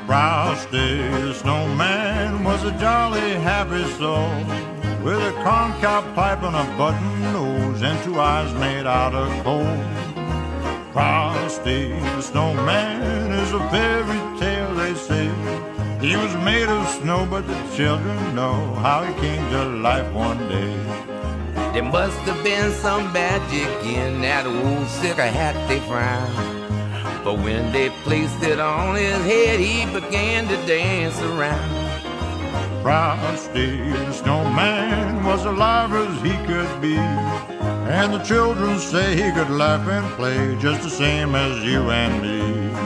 Frosty the Snowman was a jolly happy soul, with a corncob pipe and a button nose and two eyes made out of coal. Frosty the Snowman is a fairy tale, they say. He was made of snow, but the children know how he came to life one day. There must have been some magic in that old silk hat they found, but when they placed it on his head, he began to dance around. Frosty the Snowman was alive as he could be, and the children say he could laugh and play just the same as you and me.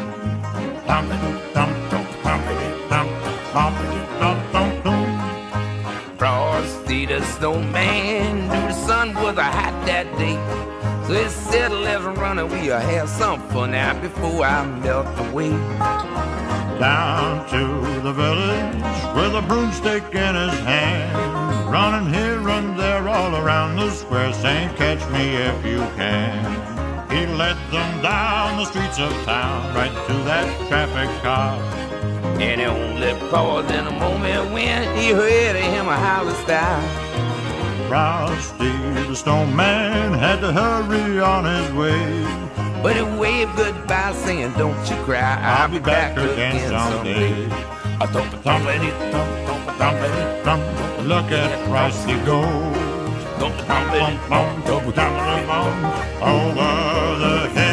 Frosty the Snowman knew the sun was hot that day, so he said, let's run and we'll have some fun now before I melt away. Down to the village with a broomstick in his hand, running here, run there, all around the square, saying, catch me if you can. He led them down the streets of town, right to that traffic car, and he only paused in a moment when he heard him holler style. Frosty the Snowman had to hurry on his way, but he waved goodbye saying, don't you cry, I'll be back again someday. Look at Frosty go, over the hill.